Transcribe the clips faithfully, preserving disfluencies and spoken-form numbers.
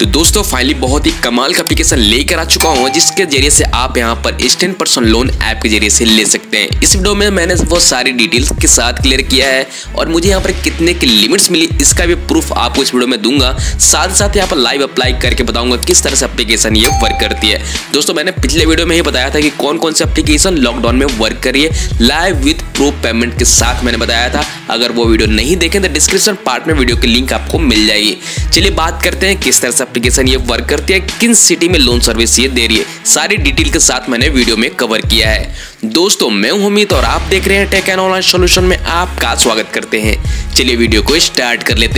तो दोस्तों फाइनली बहुत ही कमाल का एप्लीकेशन लेकर आ चुका हूँ जिसके जरिए से आप यहाँ पर इंस्टेंट पर्सनल लोन ऐप के जरिए से ले सकते हैं। इस वीडियो में मैंने वो सारी डिटेल्स के साथ क्लियर किया है और मुझे यहाँ पर कितने की लिमिट्स मिली इसका भी प्रूफ आपको इस वीडियो में दूंगा। साथ साथ यहाँ पर लाइव अप्लाई करके बताऊंगा किस तरह से एप्लीकेशन ये वर्क करती है। दोस्तों मैंने पिछले वीडियो में ही बताया था कि कौन कौन से एप्लीकेशन लॉकडाउन में वर्क करिए लाइव विद प्रूफ पेमेंट के साथ मैंने बताया था। अगर वो वीडियो नहीं देखें तो डिस्क्रिप्शन पार्ट में वीडियो की लिंक आपको मिल जाएगी। चलिए बात करते हैं किस तरह से एप्लीकेशन ये वर्क करती है, किन सिटी में लोन सर्विस ये दे रही है, सारी डिटेल के साथ मैंने वीडियो में कवर किया है। दोस्तों मैं हूं अमित और आप देख रहे हैं टेक एंड ऑनलाइन सॉल्यूशन में आपका स्वागत करते हैं। चलिए वीडियो को स्टार्ट कर लेते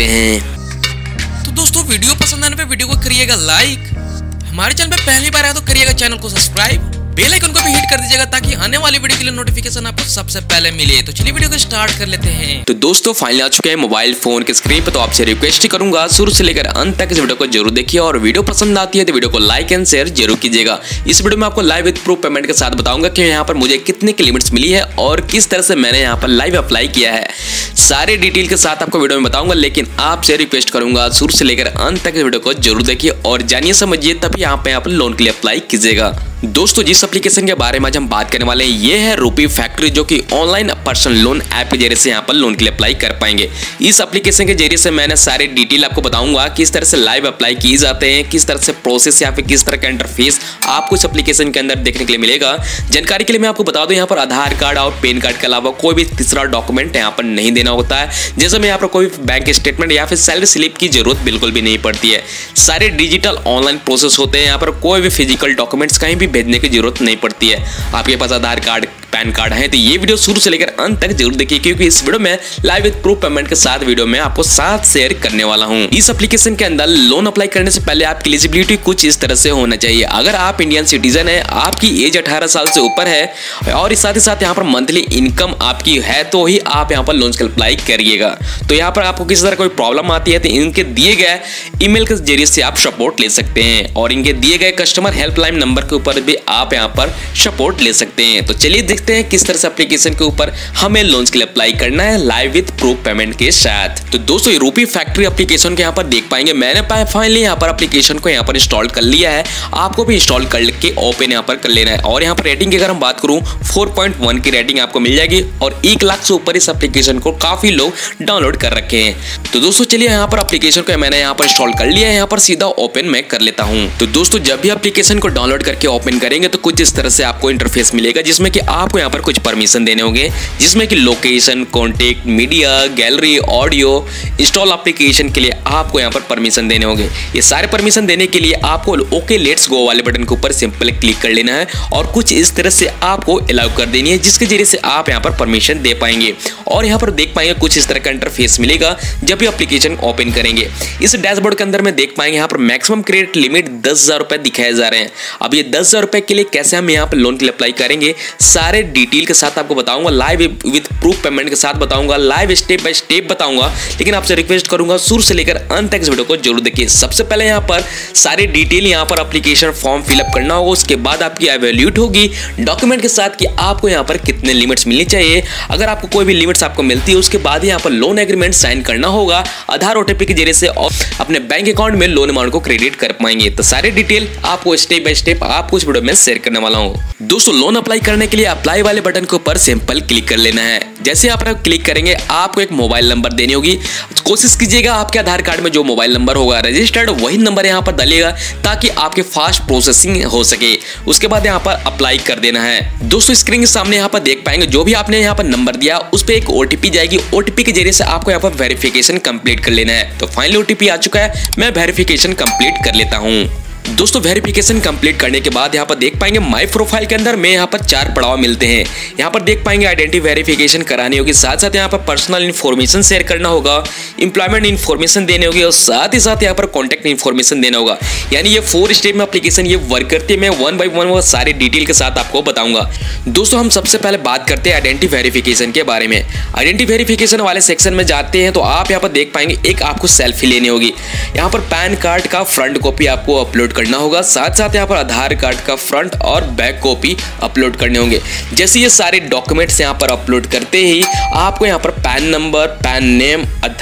हैं। तो दोस्तों वीडियो पसंद आने पे वीडियो को करिएगा लाइक, हमारे चैनल पे पहली बार आया तो करिएगा चैनल को सब्सक्राइब, बेल आइकन को भी हिट कर दीजिएगा ताकि आने वाली वीडियो के लिए नोटिफिकेशन आपको सबसे पहले मिले। तो चलिए वीडियो को स्टार्ट कर लेते हैं। तो दोस्तों फाइनली आ चुके हैं मोबाइल फोन के स्क्रीन पे, तो आपसे रिक्वेस्ट ही करूंगा शुरू से लेकर अंत तक इस वीडियो को जरूर देखिए और वीडियो पसंद आती है तो वीडियो को लाइक एंड शेयर जरूर कीजिएगा। इस वीडियो में आपको लाइव विद प्रूफ पेमेंट के साथ बताऊंगा कि यहाँ पर मुझे कितने की लिमिट्स मिली है और किस तरह से मैंने यहाँ पर लाइव अप्लाई किया है। सारे डिटेल के साथ आपको वीडियो में बताऊंगा, लेकिन आपसे रिक्वेस्ट करूंगा शुरू से लेकर अंत तक इस वीडियो को जरूर देखिए और जानिए समझिए तभी यहाँ पे आप लोन के लिए अप्लाई कीजिएगा। दोस्तों जिस एप्लीकेशन के बारे में आज हम बात करने वाले हैं ये है रूपी फैक्ट्री, जो कि ऑनलाइन पर्सनल लोन ऐप के जरिए से यहाँ पर लोन के लिए अप्लाई कर पाएंगे। इस एप्लीकेशन के जरिए से मैंने सारे डिटेल आपको बताऊंगा किस तरह से लाइव अप्लाई किए जाते हैं, किस तरह से प्रोसेस या फिर किस तरह का इंटरफेस आपको इस एप्लीकेशन के अंदर देखने के लिए मिलेगा। जानकारी के लिए मैं आपको बता दूं यहाँ पर आधार कार्ड और पैन कार्ड के अलावा कोई भी तीसरा डॉक्यूमेंट यहाँ पर नहीं देना होता है। जैसे में यहाँ पर कोई बैंक स्टेटमेंट या फिर सैलरी स्लिप की जरूरत बिल्कुल भी नहीं पड़ती है। सारे डिजिटल ऑनलाइन प्रोसेस होते हैं। यहाँ पर कोई भी फिजिकल डॉक्यूमेंट्स कहीं भी भेजने की जरूरत नहीं पड़ती है। आपके पास आधार कार्ड पैन कार्ड है तो ये वीडियो शुरू से लेकर अंत तक जरूर देखिए, क्योंकि इस वीडियो में लाइव विद प्रूफ पेमेंट के साथ वीडियो में आपको साथ शेयर करने वाला हूं। इस एप्लीकेशन के अंदर लोन अप्लाई करने से पहले आपकी एलिजिबिलिटी कुछ इस तरह से होना चाहिए। अगर आप इंडियन सिटीजन है, आपकी एज अठारह साल से ऊपर है और साथ ही साथ यहाँ पर मंथली इनकम आपकी है तो ही आप यहाँ पर लोन के अप्लाई करिएगा। तो यहाँ पर आपको किसी तरह कोई प्रॉब्लम आती है तो इनके दिए गए ईमेल के जरिए से आप सपोर्ट ले सकते हैं और इनके दिए गए कस्टमर हेल्पलाइन नंबर के ऊपर भी आप यहाँ पर सपोर्ट ले सकते हैं। तो चलिए देखते हैं किस तरह से एप्लीकेशन के ऊपर हमें लोन्स के लिए अप्लाई करना है लाइव विद प्रूफ पेमेंट के साथ। तो दोस्तों रूपी फैक्ट्री एप्लीकेशन के यहाँ पर देख पाएंगे मैंने फाइनली यहाँ पर एप्लीकेशन को यहाँ पर इंस्टॉल कर लिया है। आपको भी इंस्टॉल कर के ओपन यहाँ पर कर लेना है और यहाँ पर रेटिंग की अगर हम बात करूँ फोर पॉइंट वन की रेटिंग आपको मिल जाएगी और एक लाख से ऊपर इस एप्लीकेशन को काफी लोग डाउनलोड कर रखे हैं। तो दोस्तों चलिए यहाँ पर एप्लीकेशन को मैंने यहाँ पर इंस्टॉल कर लिया है, यहाँ पर सीधा ओपन मैं कर लेता हूँ। तो दोस्तों जब भी एप्लीकेशन को डाउनलोड करके ओपन करेंगे तो कुछ इस तरह से आपको इंटरफेस मिलेगा जिसमें कि आपको यहाँ पर कुछ परमिशन देने होंगे, जिसमें कि location, contact, media, gallery, audio, install application के लिए आपको यहाँ पर परमिशन देने होंगे। ये सारे परमिशन देने के लिए आपको ओके लेट्स गो वाले बटन के ऊपर सिंपल क्लिक कर लेना है और कुछ इस तरह से आपको अलाउ कर देनी है, जिसके जरिए से आप यहाँ पर परमिशन दे पाएंगे और यहाँ पर देख पाएंगे कुछ इस तरह का इंटरफेस मिलेगा जब भी एप्लीकेशन ओपन करेंगे। इस डैशबोर्ड के अंदर में देख पाएंगे यहाँ पर मैक्सिमम क्रेडिट लिमिट दस हजार रुपए दिखाए जा रहे हैं। अब ये दस हजार रुपए के लिए कैसे हम यहाँ पर लोन के लिए अप्लाई करेंगे सारे डिटेल के साथ आपको बताऊंगा, लाइव विद प्रूफ पेमेंट के साथ बताऊंगा, लाइव स्टेप बाय स्टेप बताऊंगा। लेकिन आपसे रिक्वेस्ट करूंगा शुरू से लेकर अंत तक इस वीडियो को जरूर देखिए। सबसे पहले यहाँ पर सारे डिटेल यहाँ पर एप्लीकेशन फॉर्म फिलअप करना होगा, उसके बाद आपकी एवेल्यूट होगी डॉक्यूमेंट के साथ कि आपको यहाँ पर कितने लिमिट्स मिलनी चाहिए। अगर आपको कोई भी लिमिट्स आपको मिलती है उसके बाद यहाँ पर लोन एग्रीमेंट साइन करना होगा आधार ओटीपी के जरिए से और अपने बैंक अकाउंट में लोन अमाउंट को क्रेडिट कर पाएंगे। तो सारे डिटेल आपको स्टेप बाय स्टेप आपको इस वीडियो में शेयर करने वाला हूँ। दोस्तों लोन अप्लाई करने के लिए अप्लाई वाले बटन के ऊपर सिंपल क्लिक कर लेना है। जैसे आप क्लिक करेंगे आपको एक मोबाइल नंबर देनी होगी। कोशिश कीजिएगा आपके आधार कार्ड में जो मोबाइल नंबर होगा रजिस्टर्ड वही नंबर यहाँ पर डालिएगा ताकि आपके फास्ट प्रोसेसिंग हो सके। उसके बाद यहाँ पर अप्लाई कर देना है। दोस्तों स्क्रीन के सामने यहाँ पर देख पाएंगे जो भी आपने यहाँ पर नंबर दिया उस पर एक ओटीपी जाएगी। ओटीपी के जरिए से आपको यहाँ पर वेरिफिकेशन कंप्लीट कर लेना है। तो फाइनली ओटीपी आ चुका है, मैं वेरिफिकेशन कंप्लीट कर लेता हूँ। दोस्तों वेरिफिकेशन कंप्लीट करने के बाद यहाँ पर देख पाएंगे माय प्रोफाइल के अंदर में यहाँ पर चार पड़ाव मिलते हैं। यहाँ पर देख पाएंगे आइडेंटिटी वेरिफिकेशन करानी होगी, साथ साथ यहाँ पर पर्सनल इन्फॉर्मेशन शेयर करना होगा, एम्प्लॉयमेंट इन्फॉर्मेशन देने होगी और साथ ही साथ यहाँ पर कॉन्टैक्ट इन्फॉर्मेशन देना होगा। यानी ये फोर स्टेप में एप्लीकेशन ये वर्क करती है। मैं वन बाई वन वो सारे डिटेल के साथ आपको बताऊंगा। दोस्तों हम सबसे पहले बात करते हैं आइडेंटिटी वेरिफिकेशन के बारे में। आइडेंटिटी वेरिफिकेशन वाले सेक्शन में जाते हैं तो आप यहाँ पर देख पाएंगे एक आपको सेल्फी लेनी होगी। यहाँ पर पैन कार्ड का फ्रंट कॉपी आपको अपलोड करना होगा, साथ साथ यहाँ पर आधार कार्ड का फ्रंट और बैक कॉपी अपलोड करने होंगे। जैसे ये सारे डॉक्यूमेंट्स यहाँ पर अपलोड करते ही आपको यहाँ पर PAN number, PAN name, Aadhaar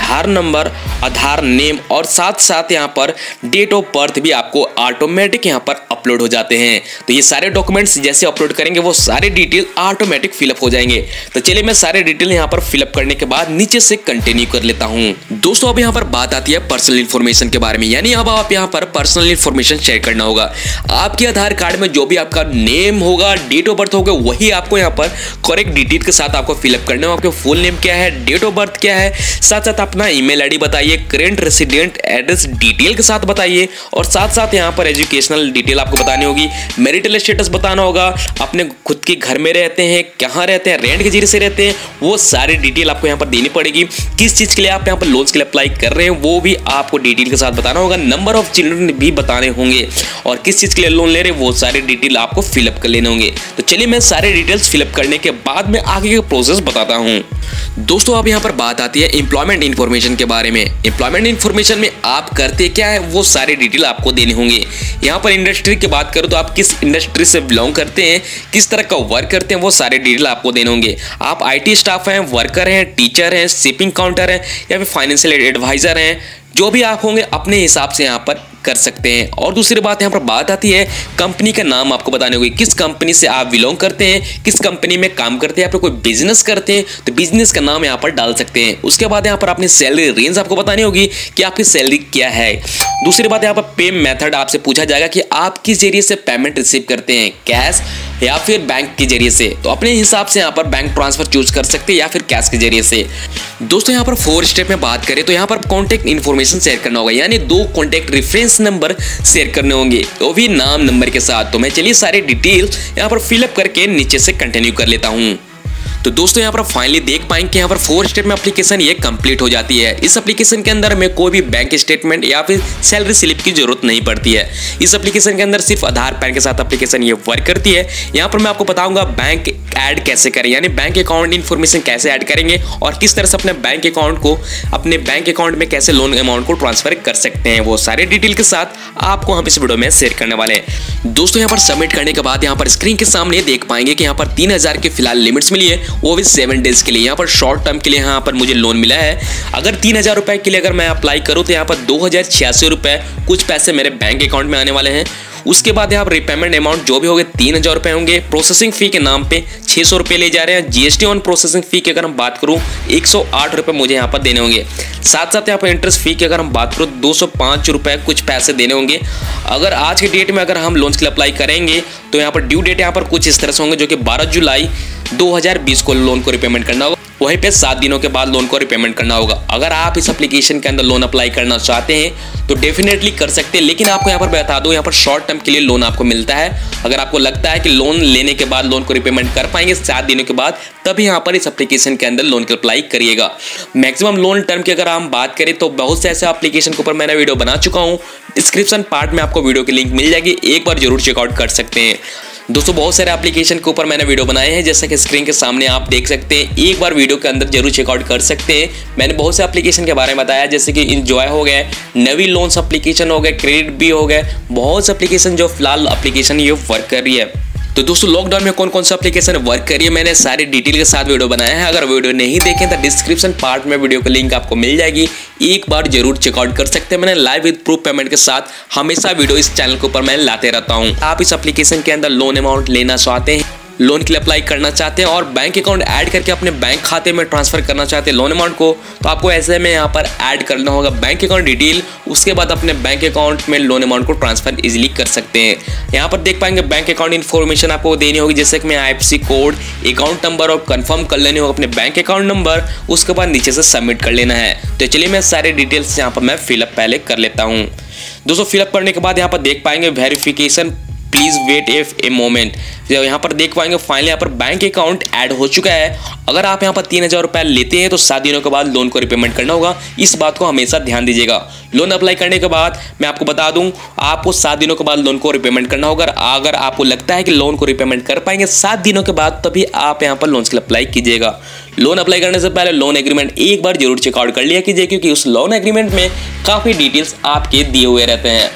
Aadhaar number, Aadhaar name और साथ साथ यहाँ पर डेट ऑफ बर्थ भी आपको ऑटोमेटिक यहाँ पर अपलोड हो जाते हैं। तो ये सारे डॉक्यूमेंट्स जैसे अपलोड करेंगे वो सारे डिटेल ऑटोमेटिक फिलअप हो जाएंगे। तो चलिए मैं सारे डिटेल यहाँ पर फिलअप करने के बाद नीचे से कंटिन्यू कर लेता हूँ। दोस्तों अब यहाँ पर बात आती है पर्सनल इन्फॉर्मेशन के बारे में, यानी अब आप यहाँ पर पर्सनल इन्फॉर्मेशन शेयर करना होगा। आपके आधार कार्ड में जो भी आपका नेम होगा, डेट ऑफ बर्थ होगा, वही आपको यहाँ पर करेक्ट डिटेल के साथ आपको फिलअप करना होगा। आपके फुल नेम क्या है, डेट ऑफ बर्थ क्या है, साथ साथ अपना ईमेल आईडी बताइए, करेंट रेसिडेंट एड्रेस डिटेल के साथ बताइए और साथ साथ यहाँ पर एजुकेशनल डिटेल आपको बतानी होगी, मैरिटल स्टेटस बताना होगा, अपने खुद के घर में रहते हैं, कहाँ रहते हैं, रेंट के जरिए से रहते हैं, वो सारी डिटेल आपको यहाँ पर देनी पड़ेगी। किस चीज़ के लिए आप यहाँ पर लोन्स के लिए अप्लाई कर रहे हैं वो भी आपको डिटेल के साथ बताना होगा, नंबर ऑफ चिल्ड्रन भी बताने होंगे और किस चीज़ के लिए लोन ले रहे हैं वो सारे डिटेल आपको फिलअप कर लेने होंगे। तो चलिए मैं सारे डिटेल्स फिलअप करने के बाद में आगे का प्रोसेस बताता हूँ। दोस्तों अब यहाँ पर बात आती है एम्प्लॉयमेंट इन्फॉर्मेशन के बारे में। एम्प्लॉयमेंट इन्फॉर्मेशन में आप करते क्या है वो सारे डिटेल आपको देने होंगे। यहाँ पर इंडस्ट्री की बात करो तो आप किस इंडस्ट्री से बिलोंग करते हैं, किस तरह का वर्क करते हैं, वो सारे डिटेल आपको देने होंगे। आप आईटी स्टाफ हैं, वर्कर हैं, टीचर हैं, शिपिंग काउंटर हैं या फिर फाइनेंशियल एडवाइजर हैं, जो भी आप होंगे अपने हिसाब से यहाँ पर कर सकते हैं। और दूसरी बात यहाँ पर बात आती है कंपनी का नाम आपको बताने होगी, किस कंपनी से आप बिलोंग करते हैं, किस कंपनी में काम करते हैं, आप कोई बिजनेस करते हैं तो बिजनेस का नाम यहाँ पर डाल सकते हैं। उसके बाद यहाँ पर अपनी सैलरी रेंज आपको बतानी होगी कि आपकी सैलरी क्या है। दूसरी बात यहाँ पर पे मेथड आपसे पूछा जाएगा कि आप किस जरिए से पेमेंट रिसीव करते हैं, कैश या फिर बैंक के जरिए से। तो अपने हिसाब से यहाँ पर बैंक ट्रांसफर चूज कर सकते हैं या फिर कैश के जरिए से। दोस्तों यहाँ पर फोर स्टेप में बात करें तो यहाँ पर कॉन्टैक्ट इन्फॉर्मेशन शेयर करना होगा, यानी दो कॉन्टैक्ट रेफरेंस नंबर शेयर करने होंगे, वो भी नाम नंबर के साथ। तो मैं चलिए सारे डिटेल यहाँ पर फिलअप करके नीचे से कंटिन्यू कर लेता हूँ। तो दोस्तों यहाँ पर फाइनली देख पाएंगे कि यहाँ पर फोर स्टेप में एप्लीकेशन ये कंप्लीट हो जाती है। इस एप्लीकेशन के अंदर में कोई भी बैंक स्टेटमेंट या फिर सैलरी स्लिप की जरूरत नहीं पड़ती है। इस एप्लीकेशन के अंदर सिर्फ आधार पैन के साथ एप्लीकेशन ये वर्क करती है। यहाँ पर मैं आपको बताऊंगा बैंक ऐड कैसे करें, यानी बैंक अकाउंट इन्फॉर्मेशन कैसे ऐड करेंगे और किस तरह से अपने बैंक अकाउंट को अपने बैंक अकाउंट में कैसे लोन अमाउंट को ट्रांसफर कर सकते हैं, वो सारे डिटेल के साथ आपको हम इस वीडियो में शेयर करने वाले हैं। दोस्तों यहाँ पर सबमिट करने के बाद यहाँ पर स्क्रीन के सामने देख पाएंगे कि यहाँ पर तीन हजार के फिलहाल लिमिट्स मिली है, वो भी सेवन डेज के लिए। यहाँ पर शॉर्ट टर्म के लिए यहाँ पर मुझे लोन मिला है। अगर तीन हजार रुपए के लिए अगर मैं अप्लाई करूँ तो यहाँ पर दो हजार छियासी रुपए कुछ पैसे मेरे बैंक अकाउंट में आने वाले हैं। उसके बाद यहाँ पर रिपेमेंट अमाउंट जो भी होंगे तीन हजार रुपए होंगे। प्रोसेसिंग फी के नाम पे छह सौ रुपए ले जा रहे हैं। जीएसटी ऑन प्रोसेसिंग फी की अगर हम बात करूँ एक सौ आठ रुपए मुझे यहाँ पर देने होंगे। साथ साथ यहाँ पर इंटरेस्ट फी की अगर हम बात करूँ दो सौ पाँच रुपए कुछ पैसे देने होंगे। अगर आज के डेट में अगर हम लोन के लिए अप्लाई करेंगे तो यहाँ पर ड्यू डेट यहाँ पर कुछ इस तरह से होंगे, जो कि बारह जुलाई दो हजार बीस को लोन को रिपेमेंट करना होगा। वहीं पे सात दिनों के बाद लोन को रिपेमेंट करना होगा। अगर आप इस एप्लीकेशन के अंदर लोन अप्लाई करना चाहते हैं तो डेफिनेटली कर सकते हैं, लेकिन आपको यहाँ पर बता दूं यहाँ पर शॉर्ट टर्म के लिए लोन आपको मिलता है। अगर आपको लगता है कि लोन लेने के बाद लोन को रिपेमेंट कर पाएंगे सात दिनों के बाद, तभी यहाँ पर इस एप्लीकेशन के अंदर लोन के अप्लाई करिएगा। मैक्सिमम लोन टर्म की अगर हम बात करें तो बहुत से ऐसे एप्लीकेशन के ऊपर मैंने वीडियो बना चुका हूँ। डिस्क्रिप्शन पार्ट में आपको वीडियो की लिंक मिल जाएगी, एक बार जरूर चेकआउट कर सकते हैं। दोस्तों बहुत सारे एप्लीकेशन के ऊपर मैंने वीडियो बनाए हैं, जैसा कि स्क्रीन के सामने आप देख सकते हैं। एक बार वीडियो के अंदर जरूर चेकआउट कर सकते हैं। मैंने बहुत से एप्लीकेशन के बारे में बताया, जैसे कि इंजॉय हो गए, नवी लोन्स एप्लीकेशन हो गए, क्रेडिट भी हो गए, बहुत से एप्लीकेशन जो फिलहाल एप्लीकेशन ये वर्क कर रही है। तो दोस्तों लॉकडाउन में कौन कौन सा एप्लीकेशन वर्क करिए मैंने सारे डिटेल के साथ वीडियो बनाया है। अगर वीडियो नहीं देखें तो डिस्क्रिप्शन पार्ट में वीडियो की लिंक आपको मिल जाएगी, एक बार जरूर चेकआउट कर सकते हैं। मैंने लाइव विद प्रूफ पेमेंट के साथ हमेशा वीडियो इस चैनल के ऊपर मैं लाते रहता हूँ। आप इस एप्लीकेशन के अंदर लोन अमाउंट लेना चाहते हैं, लोन के लिए अप्लाई करना चाहते हैं और बैंक अकाउंट ऐड करके अपने बैंक खाते में ट्रांसफर करना चाहते हैं लोन अमाउंट को, तो आपको ऐसे में यहाँ पर ऐड करना होगा बैंक अकाउंट डिटेल। उसके बाद अपने बैंक अकाउंट में लोन अमाउंट को ट्रांसफर इजीली कर सकते हैं। यहाँ पर देख पाएंगे बैंक अकाउंट इन्फॉर्मेशन आपको देनी होगी, जैसे कि मैं I F C code, account number और कंफर्म कर लेने होगा अपने बैंक अकाउंट नंबर। उसके बाद नीचे से सबमिट कर लेना है। तो चलिए मैं सारे डिटेल्स यहाँ पर मैं फिलअप पहले कर लेता हूँ। दोस्तों फिलअप करने के बाद यहाँ पर देख पाएंगे verification please wait for a moment. यहाँ पर देख पाएंगे फाइनली यहाँ पर बैंक अकाउंट ऐड हो चुका है। अगर आप यहाँ पर तीन हजार रुपये लेते हैं तो सात दिनों के बाद लोन को रिपेमेंट करना होगा। इस बात को हमेशा ध्यान दीजिएगा। लोन अप्लाई करने के बाद मैं आपको बता दूं आपको सात दिनों के बाद लोन को रिपेमेंट करना होगा। अगर आपको लगता है कि लोन को रिपेमेंट कर पाएंगे सात दिनों के बाद, तभी आप यहाँ पर लोन के लिए अप्लाई कीजिएगा। लोन अप्लाई करने से पहले लोन एग्रीमेंट एक बार जरूर चेकआउट कर लिया कीजिए, क्योंकि उस लोन एग्रीमेंट में काफ़ी डिटेल्स आपके दिए हुए रहते हैं।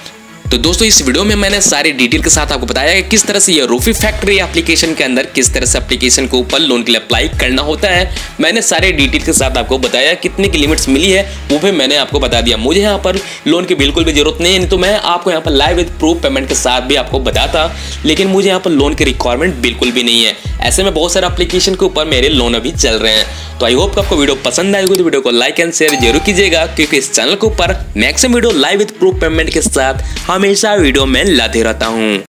तो दोस्तों इस वीडियो में मैंने सारी डिटेल के साथ आपको बताया कि किस तरह से ये रूफी फैक्ट्री एप्लीकेशन के अंदर किस तरह से एप्लीकेशन को ऊपर लोन के लिए अप्लाई करना होता है। मैंने सारे डिटेल के साथ आपको बताया कितने की लिमिट्स मिली है वो भी मैंने आपको बता दिया। मुझे यहाँ पर लोन की बिल्कुल भी जरूरत नहीं है, नहीं तो मैं आपको यहाँ पर लाइव विद प्रूफ पेमेंट के साथ भी आपको बताता, लेकिन मुझे यहाँ पर लोन की रिक्वायरमेंट बिल्कुल भी नहीं है। ऐसे में बहुत सारे एप्लीकेशन के ऊपर मेरे लोन अभी चल रहे हैं। तो आई होप आपको वीडियो पसंद आएगी तो वीडियो को लाइक एंड शेयर जरूर कीजिएगा, क्योंकि इस चैनल के ऊपर maximum video live with proof payment के साथ हमेशा वीडियो में लाते रहता हूँ।